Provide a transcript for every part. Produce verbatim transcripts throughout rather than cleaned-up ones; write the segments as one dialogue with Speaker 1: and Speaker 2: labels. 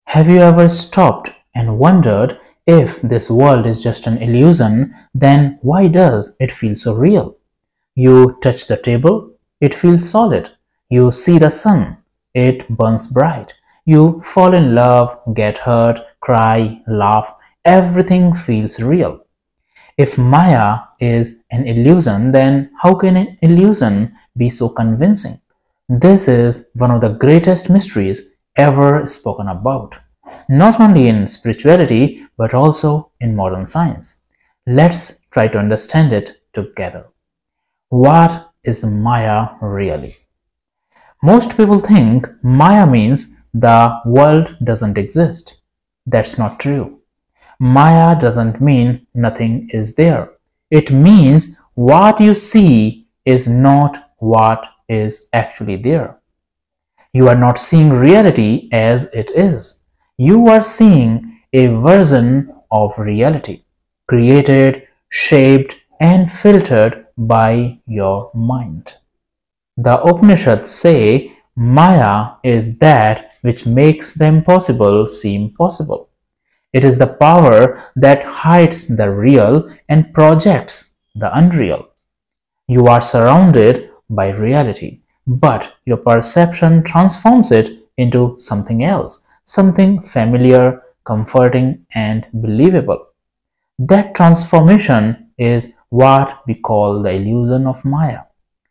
Speaker 1: Have you ever stopped and wondered, if this world is just an illusion, then why does it feel so real? You touch the table, it feels solid. You see the sun, it burns bright. You fall in love, get hurt, cry, laugh, everything feels real. If Maya is an illusion, then how can an illusion be so convincing? This is one of the greatest mysteries ever spoken about, not only in spirituality but also in modern science. Let's try to understand it together. What is Maya really? Most people think Maya means the world doesn't exist. That's not true. Maya doesn't mean nothing is there. It means what you see is not what is actually there. You are not seeing reality as it is. You are seeing a version of reality, created, shaped, and filtered by your mind. The Upanishads say Maya is that which makes the impossible seem possible. It is the power that hides the real and projects the unreal. You are surrounded by reality, but your perception transforms it into something else, something familiar, comforting, and believable. That transformation is what we call the illusion of Maya.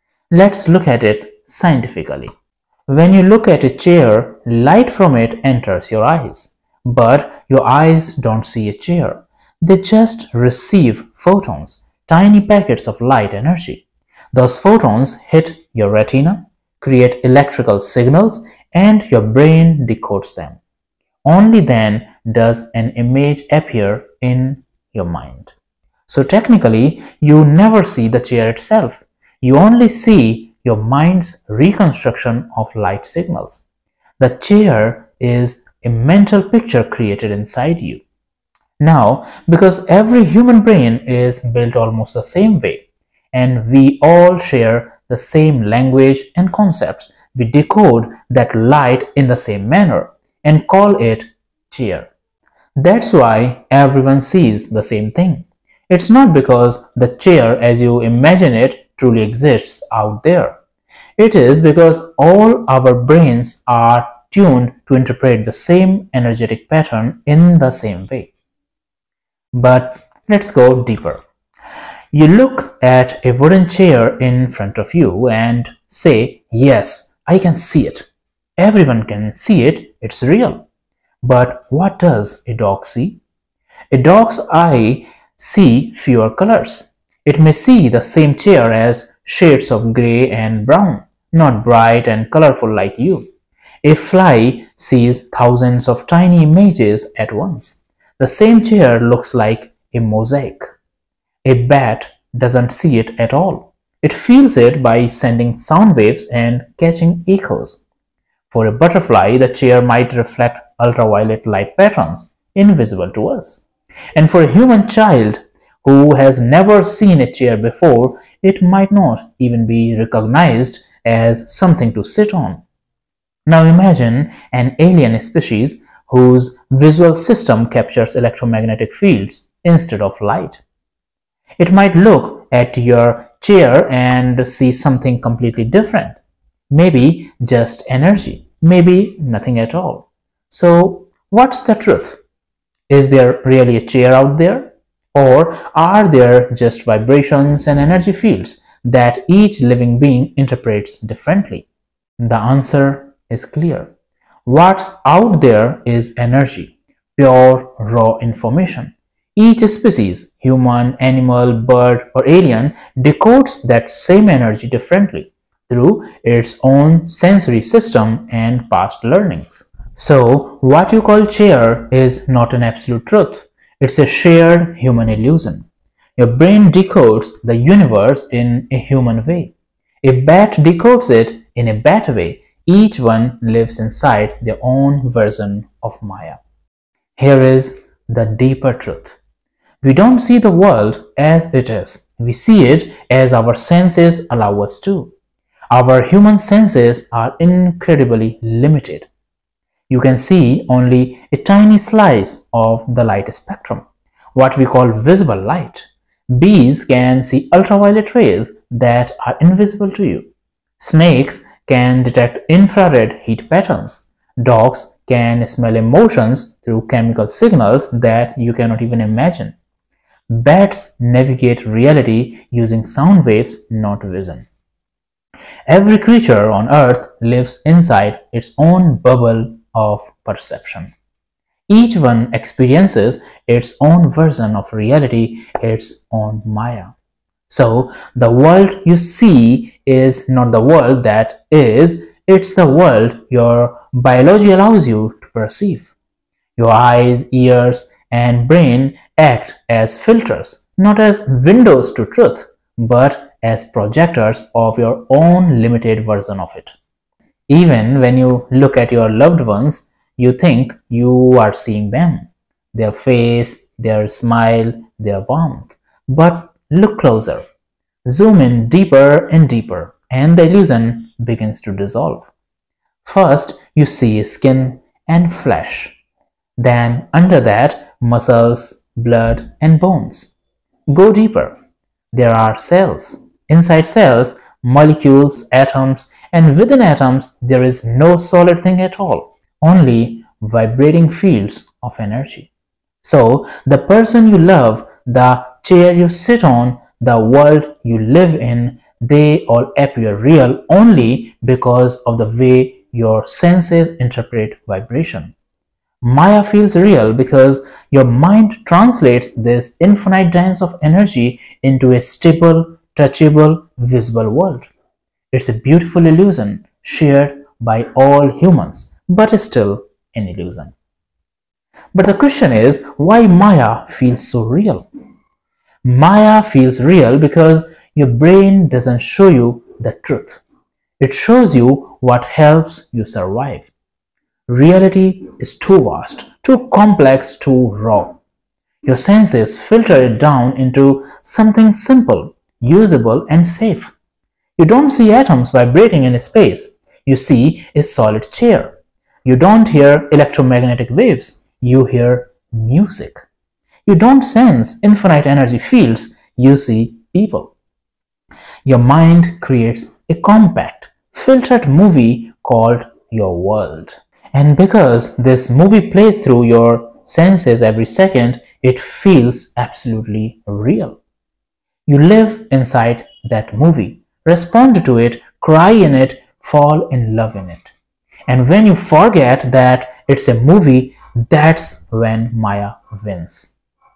Speaker 1: Let's look at it scientifically. When you look at a chair, light from it enters your eyes. But your eyes don't see a chair. They just receive photons, tiny packets of light energy. Those photons hit your retina, create electrical signals, and your brain decodes them. Only then does an image appear in your mind. So technically, you never see the chair itself. You only see your mind's reconstruction of light signals. The chair is a mental picture created inside you. Now, because every human brain is built almost the same way, and we all share the same language and concepts, we decode that light in the same manner and call it chair. That's why everyone sees the same thing. It's not because the chair as you imagine it truly exists out there. It is because all our brains are tuned to interpret the same energetic pattern in the same way. But let's go deeper. You look at a wooden chair in front of you and say, yes, I can see it. Everyone can see it, it's real. But what does a dog see? A dog's eye sees fewer colors. It may see the same chair as shades of gray and brown, not bright and colorful like you. A fly sees thousands of tiny images at once. The same chair looks like a mosaic. A bat doesn't see it at all. It feels it by sending sound waves and catching echoes. For a butterfly, the chair might reflect ultraviolet light patterns, invisible to us. And for a human child who has never seen a chair before, it might not even be recognized as something to sit on. Now imagine an alien species whose visual system captures electromagnetic fields instead of light. It might look at your chair and see something completely different. Maybe just energy, maybe nothing at all. So what's the truth? Is there really a chair out there? Or are there just vibrations and energy fields that each living being interprets differently? The answer is clear. What's out there is energy, pure raw information. Each species, human, animal, bird, or alien, decodes that same energy differently through its own sensory system and past learnings. So, what you call chair is not an absolute truth. It's a shared human illusion. Your brain decodes the universe in a human way. A bat decodes it in a bat way. Each one lives inside their own version of Maya. Here is the deeper truth. We don't see the world as it is. We see it as our senses allow us to. Our human senses are incredibly limited. You can see only a tiny slice of the light spectrum, what we call visible light. Bees can see ultraviolet rays that are invisible to you. Snakes can detect infrared heat patterns. Dogs can smell emotions through chemical signals that you cannot even imagine. Bats navigate reality using sound waves, not vision. Every creature on earth lives inside its own bubble of perception. Each one experiences its own version of reality, its own Maya. So, the world you see is not the world that is, it's the world your biology allows you to perceive. Your eyes, ears, and brain act as filters, not as windows to truth, but as projectors of your own limited version of it. Even when you look at your loved ones, you think you are seeing them, their face, their smile, their warmth. But look closer, zoom in deeper and deeper, and the illusion begins to dissolve. First, you see skin and flesh. Then, under that, muscles, blood, and bones. Go deeper. There are cells. Inside cells, molecules, atoms, and within atoms, there is no solid thing at all, only vibrating fields of energy. So, the person you love, the chair you sit on, the world you live in, they all appear real only because of the way your senses interpret vibration. Maya feels real because your mind translates this infinite dance of energy into a stable, touchable, visible world. It's a beautiful illusion shared by all humans, but still an illusion. But the question is, why Maya feels so real? Maya feels real because your brain doesn't show you the truth. It shows you what helps you survive. Reality is too vast, too complex, too raw. Your senses filter it down into something simple, usable, and safe. You don't see atoms vibrating in space. You see a solid chair. You don't hear electromagnetic waves. You hear music. You don't sense infinite energy fields. You see people. Your mind creates a compact, filtered movie called your world. And because this movie plays through your senses every second, it feels absolutely real. You live inside that movie, respond to it, cry in it, fall in love in it. And when you forget that it's a movie, that's when Maya wins.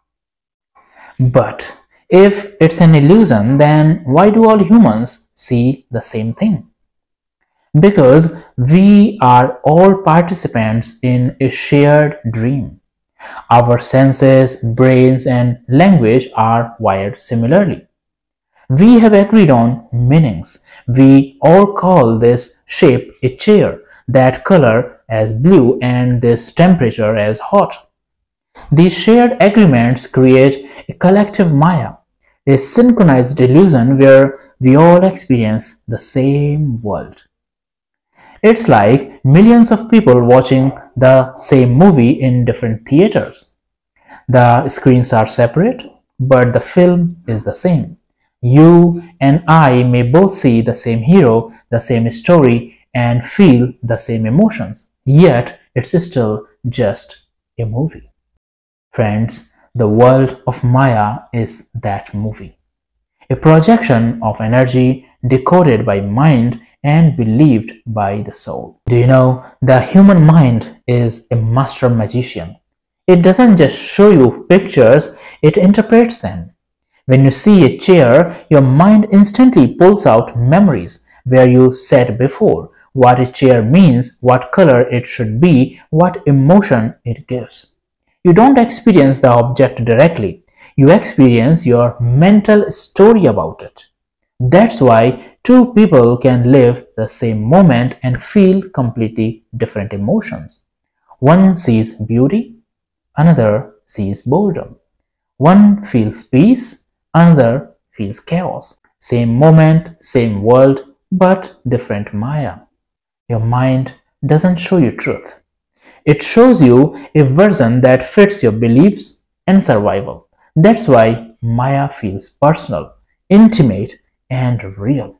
Speaker 1: But if it's an illusion, then why do all humans see the same thing? Because we are all participants in a shared dream. Our senses, brains, and language are wired similarly. We have agreed on meanings. We all call this shape a chair, that color as blue, and this temperature as hot. These shared agreements create a collective Maya, a synchronized illusion where we all experience the same world. It's like millions of people watching the same movie in different theaters. The screens are separate, but the film is the same. You and I may both see the same hero, the same story, and feel the same emotions, yet it's still just a movie. Friends, the world of Maya is that movie. A projection of energy decoded by mind and believed by the soul. Do you know, the human mind is a master magician. It doesn't just show you pictures, it interprets them. When you see a chair, your mind instantly pulls out memories where you sat before, what a chair means, what color it should be, what emotion it gives. You don't experience the object directly, you experience your mental story about it. That's why two people can live the same moment and feel completely different emotions. One sees beauty, another sees boredom. One feels peace, another feels chaos. Same moment, same world, but different Maya. Your mind doesn't show you truth. It shows you a version that fits your beliefs and survival. That's why Maya feels personal, intimate, and real.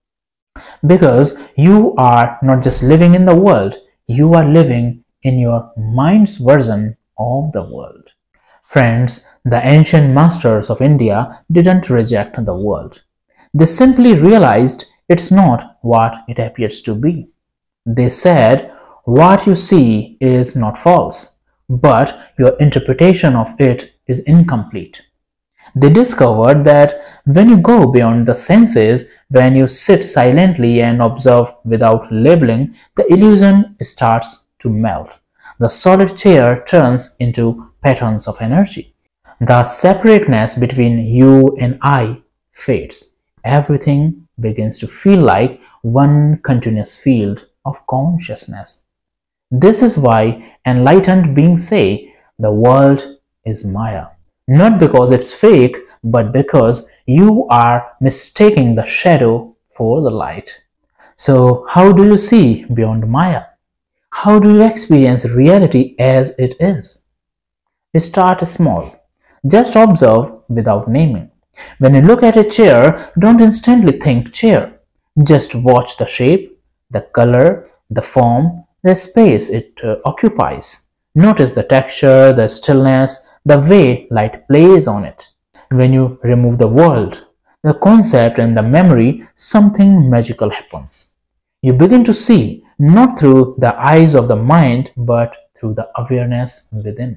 Speaker 1: Because you are not just living in the world, you are living in your mind's version of the world. Friends, the ancient masters of India didn't reject the world. They simply realized it's not what it appears to be. They said, what you see is not false, but your interpretation of it is incomplete. They discovered that when you go beyond the senses, when you sit silently and observe without labeling, the illusion starts to melt. The solid chair turns into patterns of energy. The separateness between you and I fades. Everything begins to feel like one continuous field of consciousness. This is why enlightened beings say the world is Maya. Not because it's fake, but because you are mistaking the shadow for the light. So, how do you see beyond Maya? How do you experience reality as it is? Start small. Just observe without naming. When you look at a chair, don't instantly think chair. Just watch the shape, the color, the form, the space it uh, occupies. Notice the texture, the stillness, the way light plays on it. When you remove the world, the concept and the memory, something magical happens. You begin to see not through the eyes of the mind, but through the awareness within.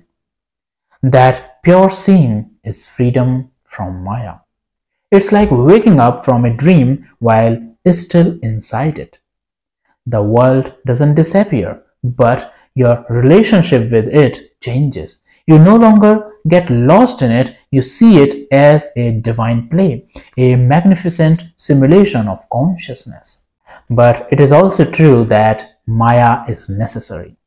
Speaker 1: That pure seeing is freedom from Maya. It's like waking up from a dream while still inside it. The world doesn't disappear, but your relationship with it changes. You no longer get lost in it, you see it as a divine play, a magnificent simulation of consciousness. But it is also true that Maya is necessary.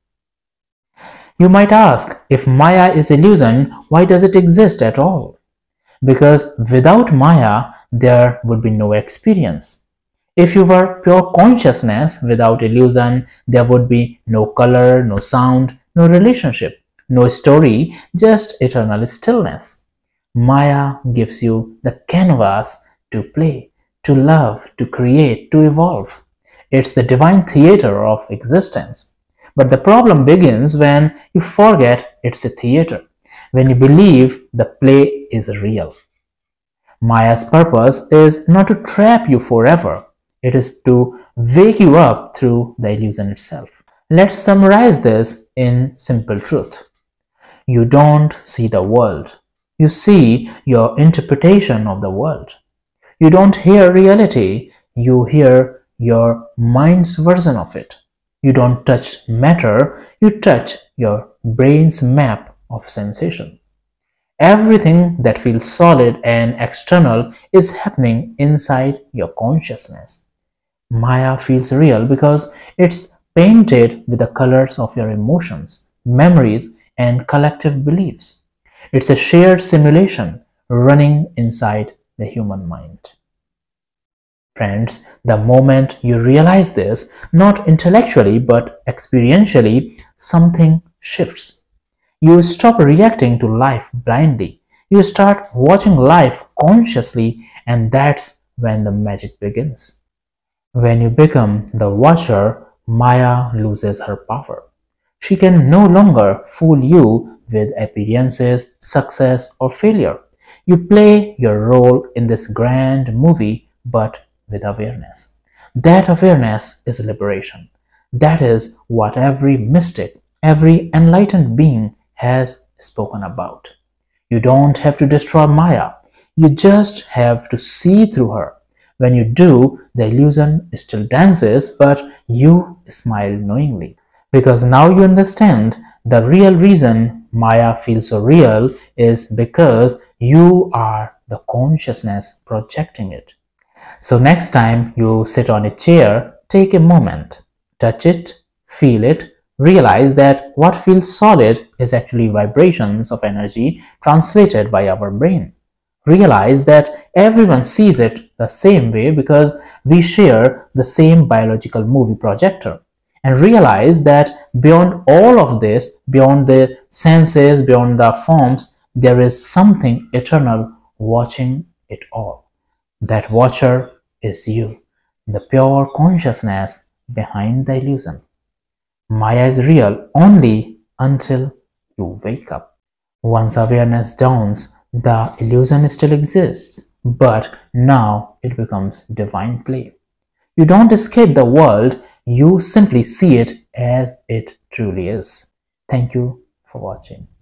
Speaker 1: You might ask, if Maya is illusion, why does it exist at all? Because without Maya, there would be no experience. If you were pure consciousness without illusion, there would be no color, no sound, no relationship, no story, just eternal stillness. Maya gives you the canvas to play, to love, to create, to evolve. It's the divine theater of existence. But the problem begins when you forget it's a theater, when you believe the play is real. Maya's purpose is not to trap you forever. It is to wake you up through the illusion itself. Let's summarize this in simple truth. You don't see the world. You see your interpretation of the world. You don't hear reality. You hear your mind's version of it. You don't touch matter. You touch your brain's map of sensation. Everything that feels solid and external is happening inside your consciousness. Maya feels real because it's painted with the colors of your emotions, memories, and collective beliefs. It's a shared simulation running inside the human mind. Friends, the moment you realize this, not intellectually but experientially, something shifts. You stop reacting to life blindly. You start watching life consciously, and that's when the magic begins. When you become the watcher, Maya loses her power. She can no longer fool you with appearances, success, or failure. You play your role in this grand movie, but with awareness. That awareness is liberation. That is what every mystic, every enlightened being has spoken about. You don't have to destroy Maya. You just have to see through her. When you do, the illusion still dances, but you smile knowingly. Because now you understand the real reason Maya feels so real is because you are the consciousness projecting it. So next time you sit on a chair, take a moment, touch it, feel it, realize that what feels solid is actually vibrations of energy translated by our brain. Realize that everyone sees it the same way because we share the same biological movie projector. and realize that beyond all of this, beyond the senses, beyond the forms, there is something eternal watching it all. That watcher is you, the pure consciousness behind the illusion. Maya is real only until you wake up. Once awareness dawns, the illusion still exists, but now it becomes divine play. You don't escape the world, you simply see it as it truly is. Thank you for watching.